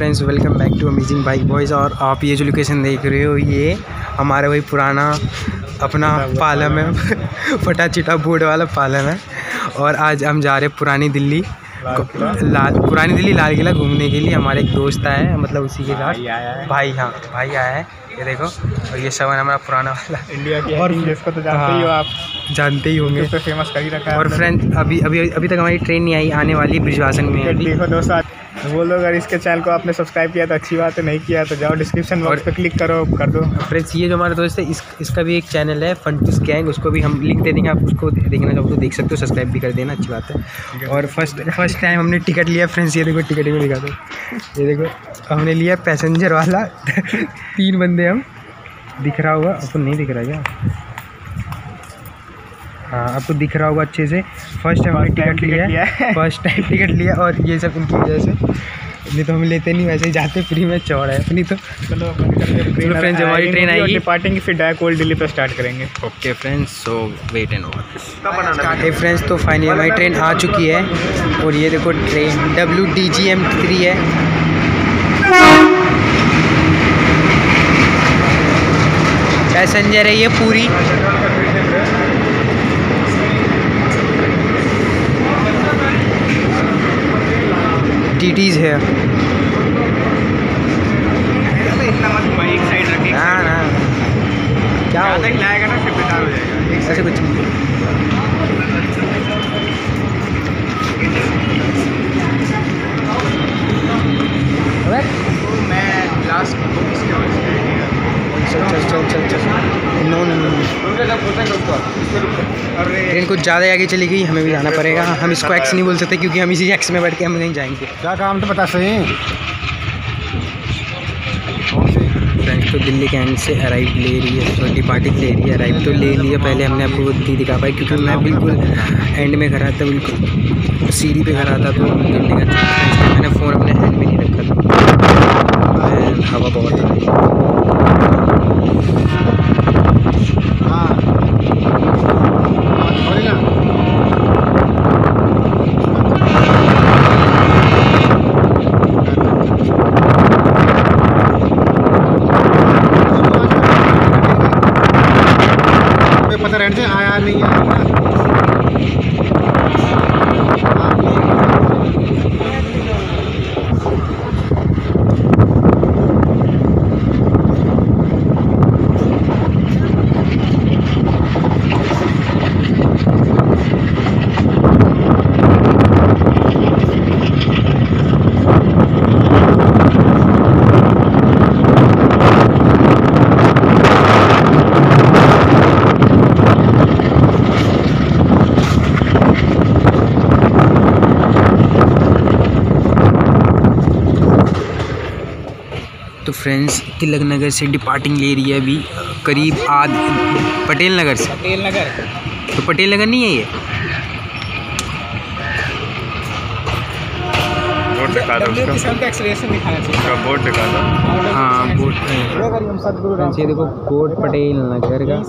Friends, welcome back to amazing bike boys. और आप ये जो लोकेशन देख रहे हो ये हमारा वही पुराना अपना पालम है फटा चिटा बोर्ड वाला पालम है। और आज हम जा रहे हैं पुरानी दिल्ली लाल किला घूमने के लिए। हमारे एक दोस्त आए हैं, मतलब उसी के साथ भाई आया है। ये देखो, और ये सब हमारा पुराना वाला इंडिया की और इसको तो जानते ही हो आप, जानते ही होंगे, तो फेमस कर ही रखा है। और फ्रेंड अभी तक हमारी ट्रेन नहीं आई, आने वाली है ब्रिजवासन में अभी। देखो दोस्तों, वो लोग अगर इसके चैनल को आपने सब्सक्राइब किया तो अच्छी बात है, नहीं किया तो जाओ डिस्क्रिप्शन बॉक्स पे क्लिक करो, कर दो। फ्रेंड्स, ये जो हमारा दोस्त है इसका भी एक चैनल है फंटूस गैंग, उसको भी हम लिंक दे देंगे, आप उसको देखना चाहो तो देख सकते हो, सब्सक्राइब भी कर देना, अच्छी बात है। और फर्स्ट टाइम हमने टिकट लिया फ्रेंड्स, ये देखो टिकट में दिखा दो, ये देखो हमने लिया पैसेंजर वाला 3 बंदे हम, दिख रहा होगा आपको, नहीं दिख रहा क्या? हाँ, आपको दिख रहा होगा अच्छे से। फर्स्ट टाइम हमने टिकट लिया है, फर्स्ट टाइम टिकट लिया, और ये सब उनकी वजह से, नहीं तो हम लेते नहीं, वैसे ही जाते फ्री में, चौड़ है अपनी। तो चलो फ्रेंड्स, हमारी ट्रेन आएगी, डिपार्टिंग फिर डायरेक्ट ओल्ड दिल्ली पे स्टार्ट करेंगे। Okay friends, so wait and watch. Hey friends, तो फाइनली हमारी ट्रेन आ चुकी है, और ये देखो ट्रेन WDGM3 है। पैसेंजर है ये पूरी, TTs है। एक साइड रखेंगे ना क्या लाएगा ना, फिर बेकार हो जाएगा, ऐसे कुछ नहीं। मैं लास्ट चल नो ट्रेन कुछ ज़्यादा आगे चली गई, हमें भी जाना पड़ेगा। हम इसको एक्स नहीं बोल सकते क्योंकि हम इसी एक्स में बैठ के हम नहीं जाएंगे। क्या काम तो बता सही। फ्रेंड्स, तो दिल्ली के एंड से अराइव ले रही है, तो डिपार्टिंग ले रही है, अराइव तो ले लिया। पहले हमने आपको नहीं दिखा पाई क्योंकि मैं बिल्कुल एंड में खड़ा था, बिल्कुल सीढ़ी पे खड़ा था, तो दिल्ली का मैंने फ़ोन अपने हैंड में नहीं रखा था, हवा बहुत है। पता रहने से आया नहीं आया। तो फ्रेंड्स, तिलक नगर से डिपार्टिंग ले रही है अभी करीब पटेल नगर से। तो पटेल नगर नहीं है ये, बोर्ड दिखा दो, एक्सेलरेशन दिखाना चाहिए, बोर्ड दिखा दो। हाँ बोर्ड, ये देखो कोट पटेल नगर का।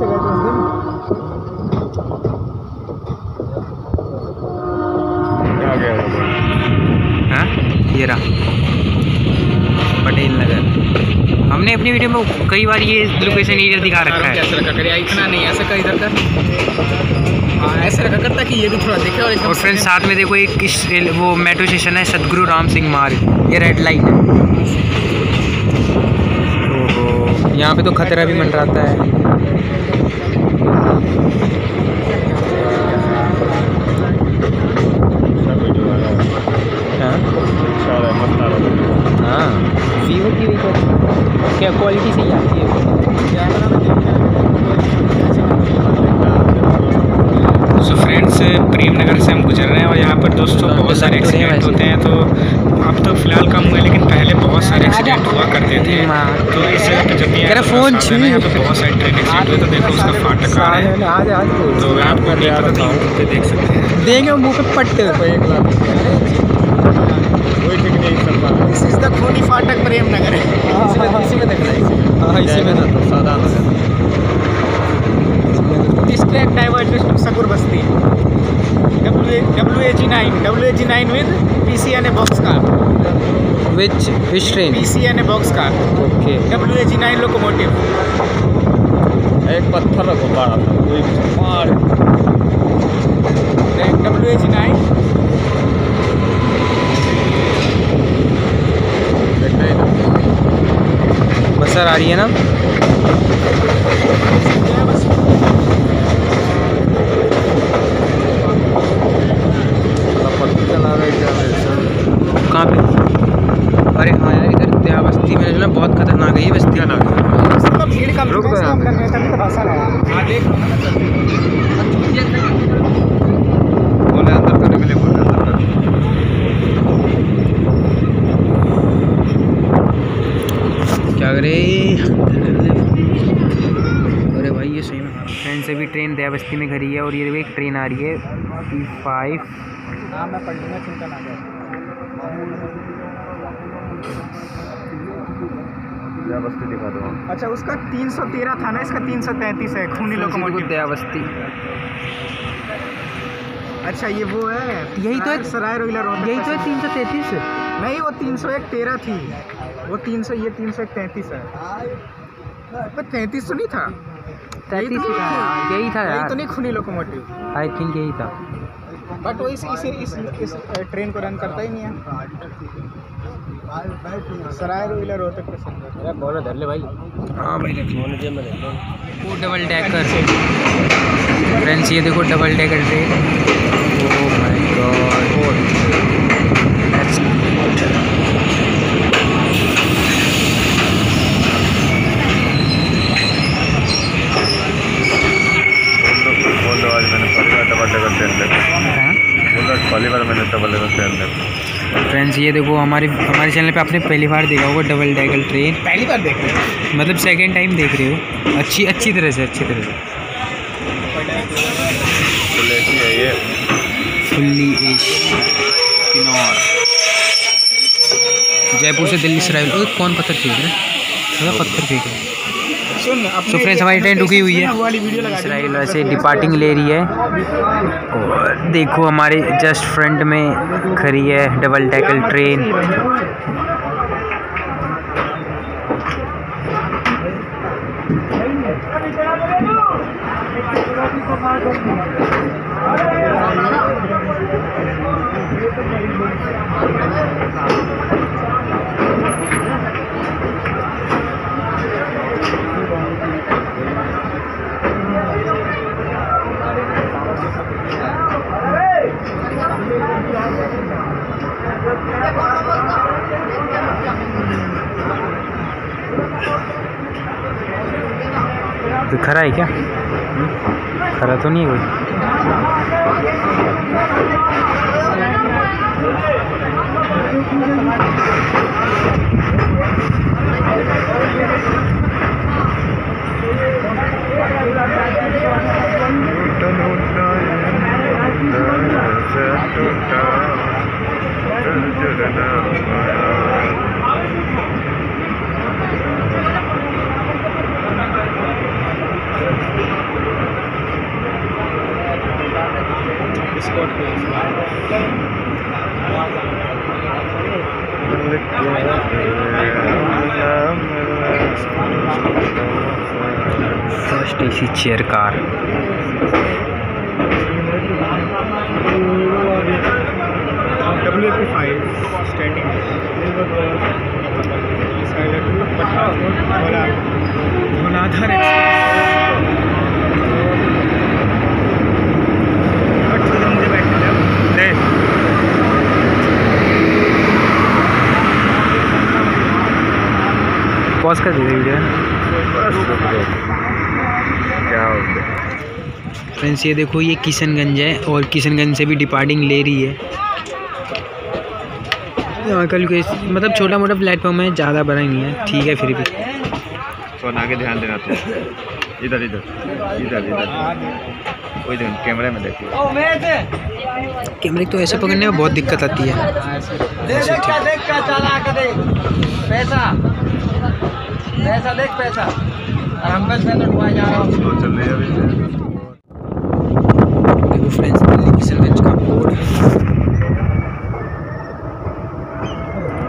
हाँ, ये रहा पटेल नगर। हमने अपनी वीडियो में कई बार ये लोकेशन एरिया दिखा रखा है। ऐसा रखा करे, इतना नहीं, ऐसा कर इधर कर, हाँ ऐसा रखा करता कि ये भी थोड़ा दिखे। और फ्रेंड्स, साथ में देखो एक वो मेट्रो स्टेशन है, सतगुरु राम सिंह मार्ग, ये रेड लाइन है। ओहो, यहाँ पे तो खतरा भी मंडराता है। हाँ, वीवो की क्या क्वालिटी सही आती है। सो फ्रेंड्स, प्रेम नगर से हम गुजर रहे हैं, और यहाँ पर दोस्तों बहुत सारे एक्सीडेंट होते हैं। तो अब तो फिलहाल कम हुए, लेकिन पहले बहुत सारे एक्सीडेंट हुआ करते थे। तो इस जगह पर जब भी यहाँ पर बहुत सारे ट्रेन एक्सीडेंट हुए, तो देखो उसका फाटक आ रहा है, तो मैं आपको यूट्यूब पे देख सकते हैं, देंगे मुँह पे पट्टे। दिस इज द खूनी फाटक प्रेम नगर है, इसी में देख रहे हैं। हाँ, इसी में था तो सादा distract divert सकुर Basti WAG9 with PC and a box car। Which train? PCN box car. Okay. WAG9 locomotive. एक पत्थर रखो बड़ा सा कोई मार WAG9 बसर आ रही है ना? कहाँ पे? अरे हाँ यार, इधर दयाबस्ती में ना बहुत खतरनाक है ये बस्ती। भीड़ कम रुक गया। बोले अंदर करने के लिए बोले अंदर कर। क्या करे? अरे भाई ये सही में फ्रेंड से भी ट्रेन दयाबस्ती में खड़ी है और ये एक ट्रेन आ रही है P5। हाँ मैं पढ़ लूँगा, चिंता ना कर। दयाबस्ती दिखा दो। अच्छा उसका 313 था ना, इसका 333 है खूनी लोकोमोटिव। दयाबस्ती। अच्छा ये वो है, यही तो है सराय रोहिला रोड। यही तो है 333। नहीं वो 301 थी, वो 300, ये 333 है। पर 33 तो नहीं था, 33 ही था यार, यही था यही यार। तो नहीं खूनी लोकोमोटिव। आई थिंक यही था। बट वो इस ट्रेन को रन करता ही नहीं है। सराय रोहिला रोहतक पैसेंजर। अरे बोलो धर ले भाई। हाँ भाई फोन जेब में देखो। वो डबल डेकर फ्रेंड्स, ये देखो double decker train. Oh my God, बोलो आज मैंने पहली बार डबल डेकर ट्रेन देखा। बोलो पहली बार मैंने डबल डेकर ट्रेन देखा। फ्रेंड्स ये देखो हमारे चैनल पे आपने पहली बार देखा होगा डबल डेकर ट्रेन। पहली बार देख रहे हैं, मतलब सेकंड टाइम देख रहे हो। अच्छी तरह से फुल एसी है ये। Fully AC Kinnaur. जयपुर से दिल्ली से रायपुर। कौन पत्थर फेंक रहा है? पत्थर फेंक रहा है। सुन तो फ्रेंड्स हमारी ट्रेन रुकी हुई है, वो वाली वीडियो लगा दी। इसराइल वैसे डिपार्टिंग ले रही है। और देखो हमारे जस्ट फ्रंट में खड़ी है डबल डेकर ट्रेन। तो खरा है क्या? खरा तो नहीं है कोई। First AC chair car. WAP5 standing Dhauladhar मुझे बैठने दे। पॉज कर दीजिए वीडियो। क्या हो गया फ्रेंड्स ये देखो ये किशनगंज है और किशनगंज से भी डिपार्टिंग ले रही है। यहाँ कल के मतलब छोटा मोटा प्लेटफॉर्म है, ज़्यादा बड़ा नहीं है, ठीक है फिर भी। तो आगे ध्यान देना था। इधर इधर इधर इधर कोई दिन कैमरे में देखो। कैमरे तो ऐसे पकड़ने में बहुत दिक्कत आती है। पैसा देख पैसा, हम बस में तो डुबा जा रहा हूँ। चल रही है अभी। देखो फ्रेंड्स दिल्ली किशनगंज का बोर्ड।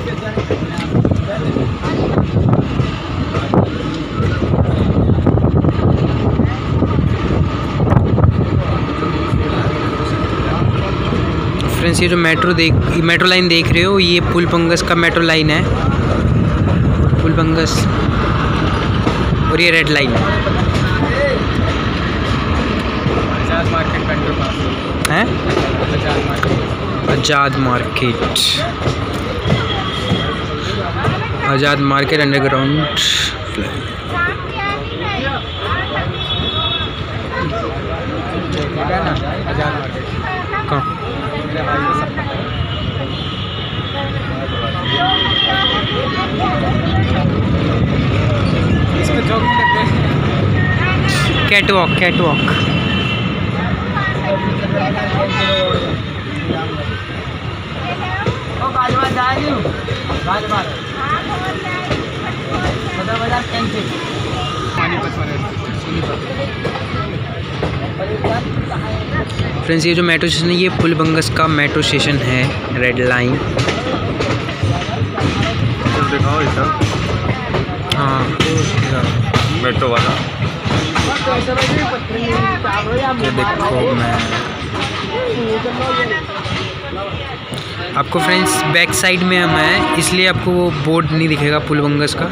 फ्रेंड्स ये जो मेट्रो लाइन देख रहे हो, ये पुलबंगस का मेट्रो लाइन है, पुलबंगस, और ये रेड लाइन है, आज़ाद मार्केट अंडरग्राउंड। कहाँ? कैटवॉक फ्रेंड्स ये जो मेट्रो स्टेशन है, ये पुलबंगस का मेट्रो स्टेशन है, रेड लाइन। हाँ मेट्रो वाला ये देखो, मैं आपको फ्रेंड्स बैक साइड में हम हैं, इसलिए आपको वो बोर्ड नहीं दिखेगा पुलबंगस का।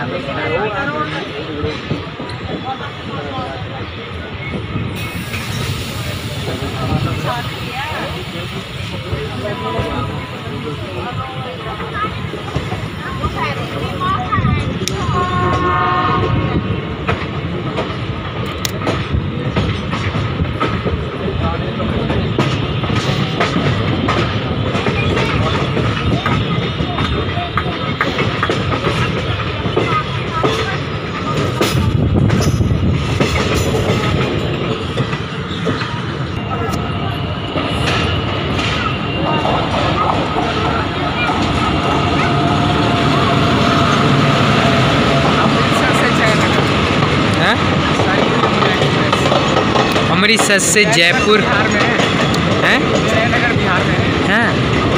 अमृतसर से जयपुर हैं, जयनगर बिहार में हैं,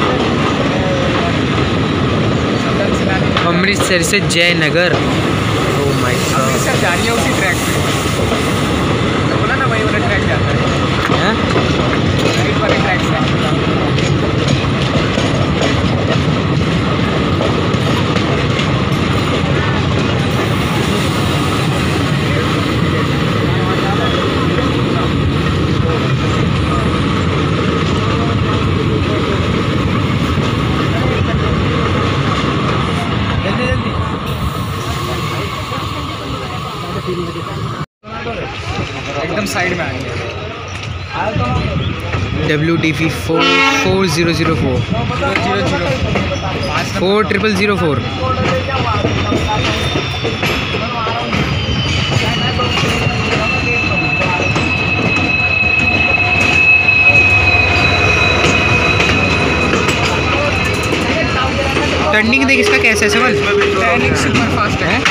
अमृतसर से Jaynagar. Oh my God, Amritsar जा रही है उसी ट्रैक पे, बोला ना वही वाला ट्रैक जाता है, राइट वाले ट्रैक से। एकदम साइड में आएंगे। WDV 4004 4004। टर्निंग देख इसका कैसा है सवाल? टर्निंग सुपर फास्ट है।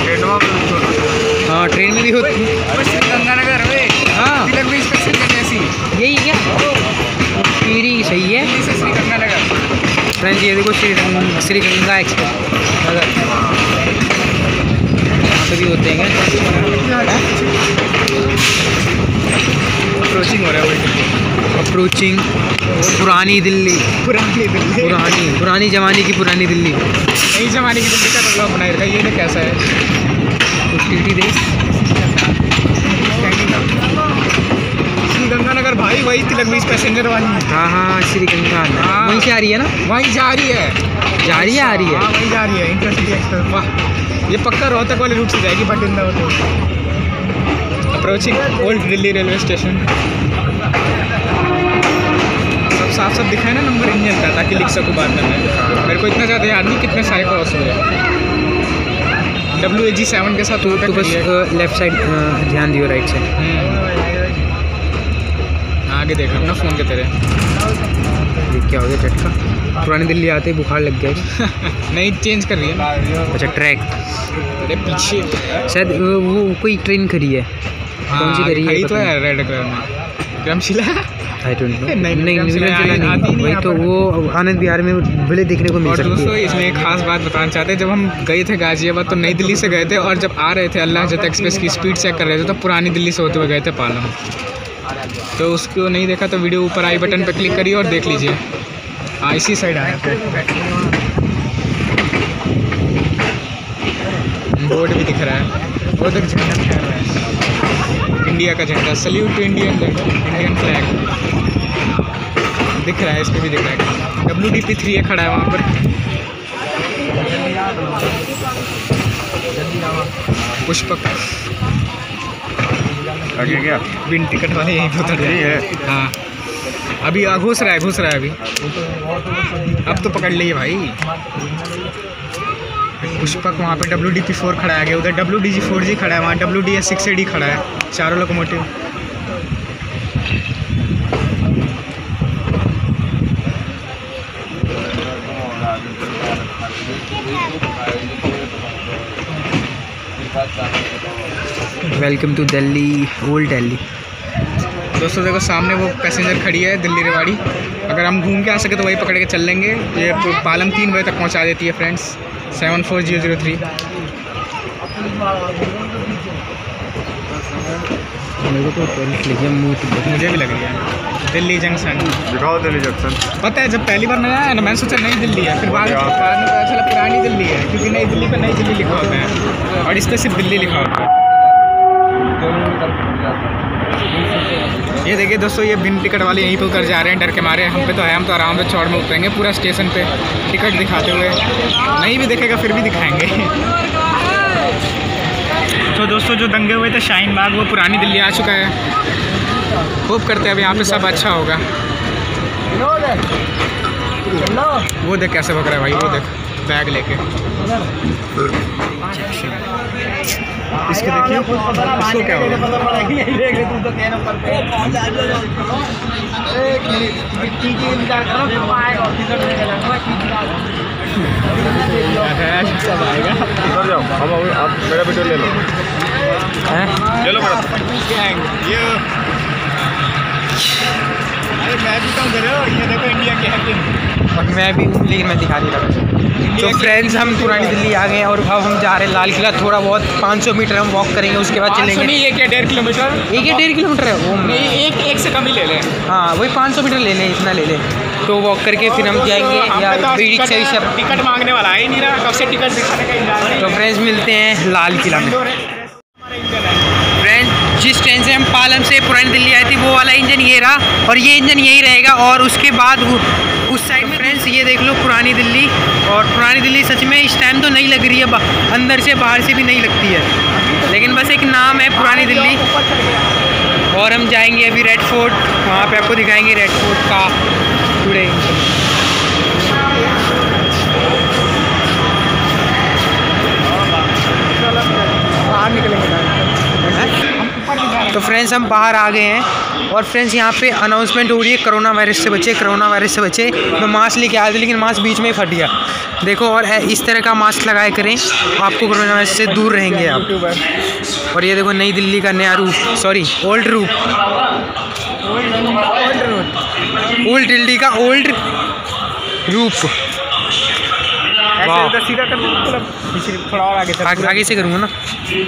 हाँ ट्रेन में भी होती है। गंगानगर हाँ तिलक ब्रिज पे सिर्फ जैसी यही क्या पीरी सही है। श्री गंगानगर फ्रेंड्स ये देखो श्री गंगा एक्सप्रेस नगर, यहाँ पे भी होते हैं क्या? अप्रोचिंग हो रहा है, अप्रोचिंग पुरानी दिल्ली, पुरानी जमाने की पुरानी दिल्ली, नई जमाने की दिल्ली का ब्लॉग बनाए रखा। ये तो कैसा है टीटी देख श्री गंगानगर भाई, वही तिलक ब्रिज पैसेंजर वाली। हाँ श्री गंगा वहीं से आ रही है ना? वहीं जा रही है आ रही है हाँ वहीं जा रही है इंटरसिटी एक्सप्रेस। वाह ये पक्का रोहतक वाले रूट से जाएगी भटिंडा होते। Approaching old Delhi railway station. सब साफ दिखाए ना नंबर इंजन का, ताकि लिख सकूँ बाद में। मेरे को इतना ज़्यादा याद नहीं कितने सारे क्रॉस हुए। WAG 7 के साथ तो बस लेफ्ट साइड ध्यान दियो, राइट साइड आगे देख रहा हूँ ना फ़ोन के तरह। देख क्या हो गया झटका, पुरानी दिल्ली आते ही बुखार लग गया। नहीं चेंज कर रही है ना। अच्छा ट्रैक, अरे पीछे शायद वो कोई ट्रेन खड़ी है। हाँ, कौन सी खड़ी है? तो है रेड कलर में। Vikramshila I don't know. नहीं, नहीं विक्रमशिला विक्रमशिला आती नहीं, नहीं वही यहाँ तो पर। वो आनंद विहार में भले देखने को मिल और सकती दोस्तों है। इसमें एक खास बात बताना चाहते हैं, जब हम गए थे गाजियाबाद तो नई दिल्ली से गए थे, और जब आ रहे थे अल्लाह हज़रत एक्सप्रेस की स्पीड चेक कर रहे थे तो पुरानी दिल्ली से होते हुए गए थे पालम। तो उसको नहीं देखा तो वीडियो ऊपर आई बटन पर क्लिक करिए और देख लीजिए। हाँ इसी साइड आया थे। बोर्ड भी दिख रहा है, वो तक झंडा फहर रहा है, इंडिया का झंडा, सल्यूट टू इंडियन फ्लैग दिख रहा है, इस पर भी दिख रहा है। WDP3 खड़ा है वहाँ पर। पुष्पक आगे क्या बिन टिकट वाले यहीं पे उतर यही रहे है। हैं। हाँ अभी घुस रहा है अभी, अब तो पकड़ लिए भाई। पुष्पक वहाँ पे WDP4 खड़ा है आगे, उधर WDG4G खड़ा है, वहाँ WDS6AD खड़ा है, चारों locomotive. Welcome to Delhi, old Delhi. दोस्तों देखो सामने वो पैसेंजर खड़ी है दिल्ली रेवाड़ी, अगर हम घूम के आ सके तो वही पकड़ के चल लेंगे। ये पालम 3 बजे तक पहुंचा देती है फ्रेंड्स, 74003। मेरे को तो मुझे भी लग रही है दिल्ली जंक्शन। दिखाओ दिल्ली जंक्शन। पता है जब पहली बार नया आया ना, मैंने सोचा नई दिल्ली है, फिर बाद में पता चला पुरानी दिल्ली है, क्योंकि नई दिल्ली पे नई दिल्ली लिखा होता है और इस पर सिर्फ दिल्ली लिखा होता है। ये देखिए दोस्तों, ये बिन टिकट वाले यहीं पे उतर जा रहे हैं डर के मारे। हम पे तो है, हम तो आराम से चौड़ में उतरेंगे पूरा स्टेशन पे टिकट दिखाते हुए। नहीं भी दिखेगा फिर भी दिखाएंगे। तो दोस्तों जो दंगे हुए थे शाहीन बाग, वो पुरानी दिल्ली आ चुका है। होप करते हैं अब यहाँ पे सब अच्छा होगा। वो देख कैसे भग रहा है भाई, वो देख बैग लेके। इसके देखिए इसको क्या होगा। उतर जाओ, हम आप मेरा वीडियो ले लो। ले लो मेरा। अरे मैं भी तो ये देखो इंडिया की है। और मैं भी हूँ लेकिन मैं दिखा नहीं रहा। तो फ्रेंड्स हम पुरानी दिल्ली आ गए और अब हम जा रहे हैं लाल किला। थोड़ा बहुत 500 मीटर हम वॉक करेंगे, उसके बाद चलेंगे। नहीं एक या 1.5 किलोमीटर, 1 किलोमीटर है वो। नहीं एक से कम ही ले लें। हाँ वही 500 मीटर ले लें, इतना ले लें तो वॉक करके फिर हम जाएंगे या रिक्शा से सब। टिकट मांगने वाला है ही नहीं रहा, कब से टिकट दिखाने का इंतजार। तो फ्रेंड्स मिलते हैं लाल किला में। फ्रेंड्स जिस ट्रेन से हम पालम से पुरानी दिल्ली आई थी वो वाला इंजन ये रहा और ये इंजन यही रहेगा। और उसके बाद उस साइड में फ्रेंड्स ये देख लो पुरानी दिल्ली। और पुरानी दिल्ली सच में इस टाइम तो नहीं लग रही है, अंदर से बाहर से भी नहीं लगती है, लेकिन बस एक नाम है पुरानी दिल्ली। और हम जाएंगे अभी रेड फोर्ट, वहाँ पे आपको दिखाएंगे रेड फोर्ट का टुडे। बाहर निकलेंगे। तो फ्रेंड्स हम बाहर आ गए हैं और फ्रेंड्स यहाँ पे अनाउंसमेंट हो रही है कोरोना वायरस से बचे, कोरोना वायरस से बचे। मैं मास्क लेके आया था लेकिन मास्क बीच में ही फट गया। देखो और इस तरह का मास्क लगाए करें, आपको कोरोना वायरस से दूर रहेंगे आप। और ये देखो नई दिल्ली का नया रूप, सॉरी ओल्ड रूप, ओल्ड दिल्ली का ओल्ड रूप। वाह सीधा कर दो, थोड़ा और आगे से करूँगा ना।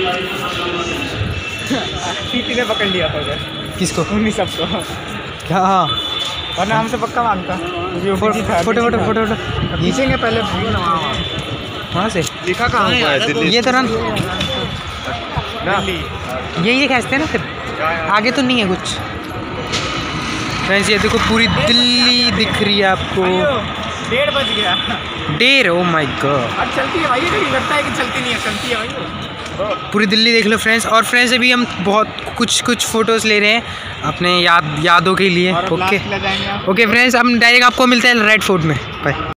सीटी ने पकड़ लिया था उधर, किसको? उन्हीं सबको। क्या? हाँ वरना हमसे पक्का मांगता। फोटो खींचेंगे पहले वहाँ से। लिखा कहाँ हुआ है दिल्ली? ये तरह ये खींचते हैं ना, फिर आगे तो नहीं है कुछ। फ्रेंड्स ये देखो पूरी दिल्ली दिख रही है आपको। 1:30 बज गया। 1:30? Oh my God. अब चलती है भाई, ये लगता है कि चलती नहीं है, चलती है भाई। पूरी दिल्ली देख लो फ्रेंड्स। और फ्रेंड्स अभी हम बहुत कुछ फ़ोटोज़ ले रहे हैं अपने यादों के लिए। ओके फ्रेंड्स, हम डायरेक्ट आपको मिलते हैं रेड फोर्ट में। बाय।